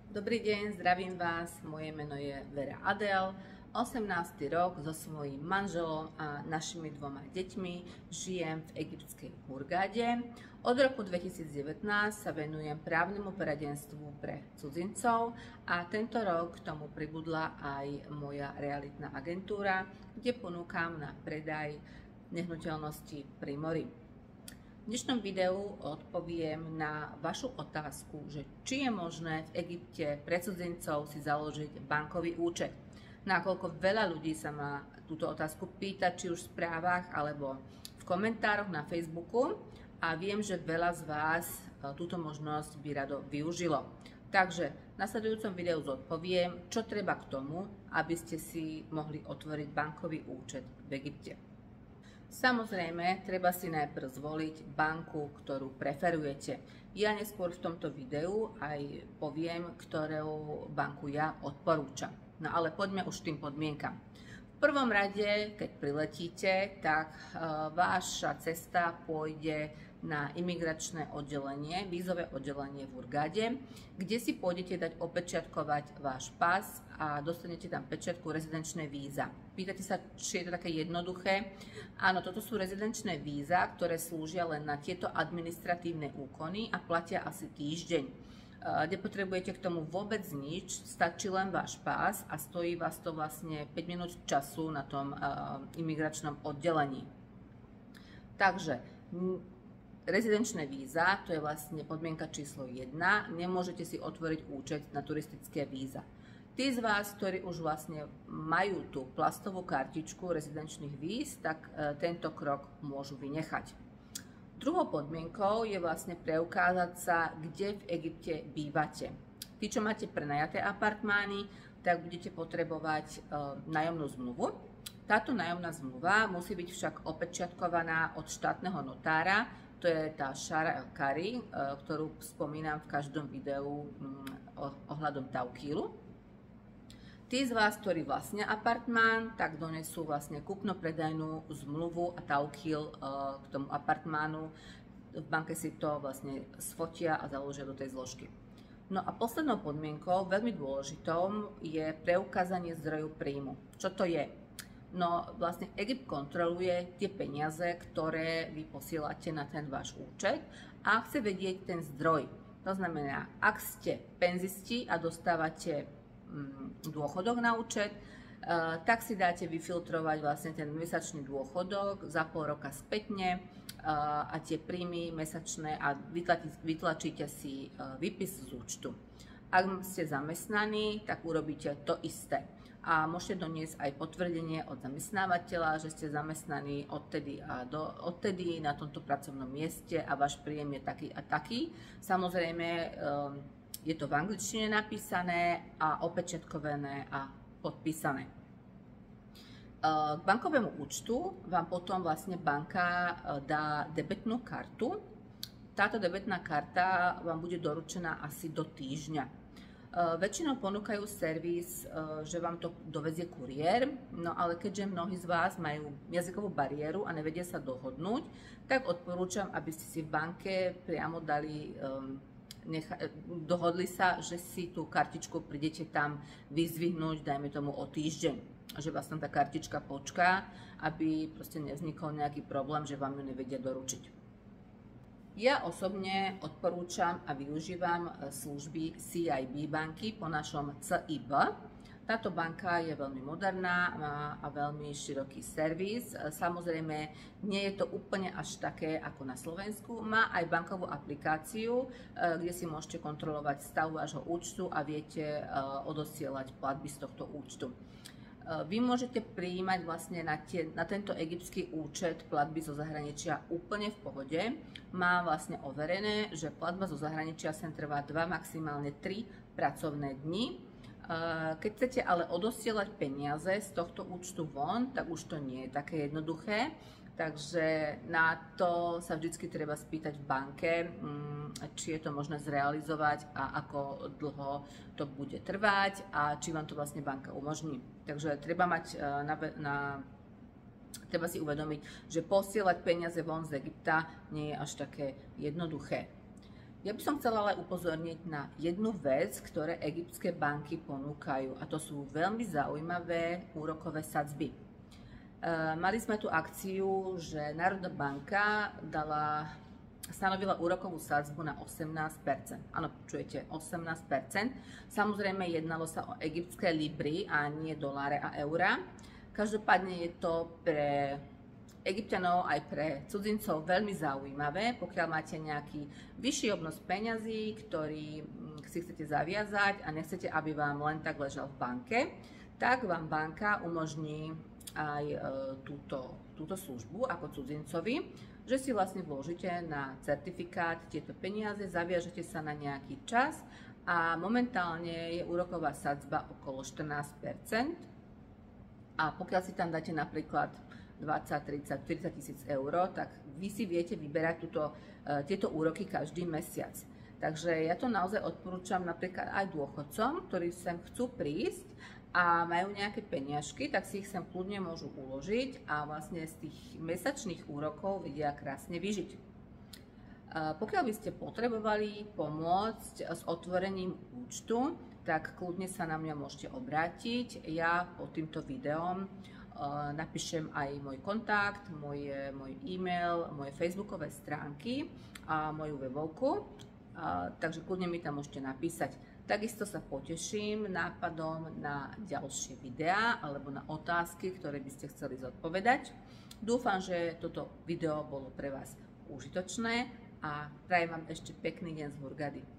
Dobrý deň, zdravím vás, moje meno je Vera Adel. 18. rok so svojím manželom a našimi dvoma deťmi žijem v egyptskej Hurghade. Od roku 2019 sa venujem právnemu poradenstvu pre cudzincov a tento rok k tomu pribudla aj moja realitná agentúra, kde ponúkam na predaj nehnuteľnosti pri mori. V dnešnom videu odpoviem na vašu otázku, že či je možné v Egypte pre cudzincov si založiť bankový účet. Nakoľko veľa ľudí sa ma túto otázku pýta, či už v správach alebo v komentároch na Facebooku, a viem, že veľa z vás túto možnosť by rado využilo. Takže v nasledujúcom videu zodpoviem, čo treba k tomu, aby ste si mohli otvoriť bankový účet v Egypte. Samozrejme, treba si najprv zvoliť banku, ktorú preferujete. Ja neskôr v tomto videu aj poviem, ktorú banku ja odporúčam. No ale poďme už k tým podmienkam. V prvom rade, keď priletíte, tak vaša cesta pôjde na imigračné oddelenie, vízové oddelenie v Hurghade, kde si pôjdete dať opečiatkovať váš pas a dostanete tam pečiatku rezidenčné víza. Pýtate sa, či je to také jednoduché? Áno, toto sú rezidenčné víza, ktoré slúžia len na tieto administratívne úkony a platia asi týždeň. Nepotrebujete k tomu vôbec nič, stačí len váš pás a stojí vás to vlastne 5 minút času na tom imigračnom oddelení. Takže rezidenčné víza, to je vlastne podmienka číslo 1, nemôžete si otvoriť účet na turistické víza. Tí z vás, ktorí už vlastne majú tú plastovú kartičku rezidenčných víz, tak tento krok môžu vynechať. Druhou podmienkou je vlastne preukázať sa, kde v Egypte bývate. Tí, čo máte prenajaté apartmány, tak budete potrebovať nájomnú zmluvu. Táto nájomná zmluva musí byť však opečiatkovaná od štátneho notára, to je tá Shara El Kari, ktorú spomínam v každom videu ohľadom Tawkilu. Tí z vás, ktorí vlastnia apartmán, tak donesú vlastne kúpno-predajnú zmluvu a Tawkil k tomu apartmánu. V banke si to vlastne sfotia a založia do tej zložky. No a poslednou podmienkou, veľmi dôležitou, je preukázanie zdroju príjmu. Čo to je? No vlastne Egypt kontroluje tie peniaze, ktoré vy posielate na ten váš účet a chce vedieť ten zdroj. To znamená, ak ste penzisti a dostávate dôchodok na účet, tak si dáte vyfiltrovať vlastne ten mesačný dôchodok za pol roka spätne a tie príjmy mesačné a vytlačíte si výpis z účtu. Ak ste zamestnaní, tak urobíte to isté. A môžete doniesť aj potvrdenie od zamestnávateľa, že ste zamestnaní odtedy na tomto pracovnom mieste a váš príjem je taký a taký. Samozrejme, je to v angličtine napísané a opečiatkované a podpísané. K bankovému účtu vám potom vlastne banka dá debetnú kartu. Táto debetná karta vám bude doručená asi do týždňa. Väčšinou ponúkajú servis, že vám to dovezie kuriér, no ale keďže mnohí z vás majú jazykovú bariéru a nevedia sa dohodnúť, tak odporúčam, aby ste si v banke priamo dali, dohodli sa, že si tú kartičku prídete tam vyzdvihnúť, dajme tomu o týždeň, že vás tam tá kartička počká, aby proste nevznikol nejaký problém, že vám ju nevedia doručiť. Ja osobne odporúčam a využívam služby CIB banky po našom CIB. Táto banka je veľmi moderná, má veľmi široký servis. Samozrejme, nie je to úplne až také ako na Slovensku. Má aj bankovú aplikáciu, kde si môžete kontrolovať stav vášho účtu a viete odosielať platby z tohto účtu. Vy môžete prijímať vlastne na tento egyptský účet platby zo zahraničia úplne v pohode. Má vlastne overené, že platba zo zahraničia sem trvá 2, maximálne 3 pracovné dni. Keď chcete ale odosielať peniaze z tohto účtu von, tak už to nie je také jednoduché. Takže na to sa vždy treba spýtať v banke, či je to možné zrealizovať a ako dlho to bude trvať a či vám to vlastne banka umožní. Takže treba si uvedomiť, že posielať peniaze von z Egypta nie je až také jednoduché. Ja by som chcela ale upozorniť na jednu vec, ktoré egyptské banky ponúkajú, a to sú veľmi zaujímavé úrokové sadzby. Mali sme tu akciu, že Národná banka stanovila úrokovú sadzbu na 18%. Áno, počujete, 18%. Samozrejme jednalo sa o egyptské libry a nie doláre a eurá. Každopádne je to pre Egypťanov aj pre cudzincov veľmi zaujímavé, pokiaľ máte nejaký vyšší obnos peňazí, ktorý si chcete zaviazať a nechcete, aby vám len tak ležal v banke, tak vám banka umožní aj túto službu ako cudzincovi, že si vlastne vložíte na certifikát tieto peniaze, zaviažete sa na nejaký čas a momentálne je úroková sadzba okolo 14%. A pokiaľ si tam dáte napríklad 20, 30, 40 tisíc eur, tak vy si viete vyberať tieto úroky každý mesiac. Takže ja to naozaj odporúčam napríklad aj dôchodcom, ktorí sem chcú prísť a majú nejaké peniažky, tak si ich sem kľudne môžu uložiť a vlastne z tých mesačných úrokov vedia krásne vyžiť. Pokiaľ by ste potrebovali pomôcť s otvorením účtu, tak kľudne sa na mňa môžete obrátiť. Ja pod týmto videom napíšem aj môj kontakt, môj e-mail, moje facebookové stránky a moju webovku, takže kľudne mi tam môžete napísať. Takisto sa poteším nápadom na ďalšie videá alebo na otázky, ktoré by ste chceli zodpovedať. Dúfam, že toto video bolo pre vás užitočné a prajem vám ešte pekný deň z Hurgady.